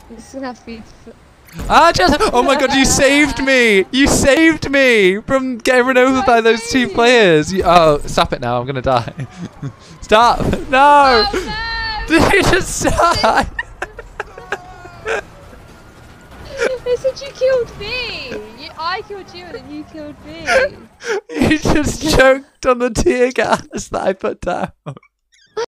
This is gonna have to be. Ah, Jess! Oh my god, you saved me! You saved me from getting run over by those two players. Oh, stop it now, I'm gonna die. Stop! No! Oh, no! Did you just die? They said you killed me! I killed you and then you killed me! You just choked on the tear gas that I put down.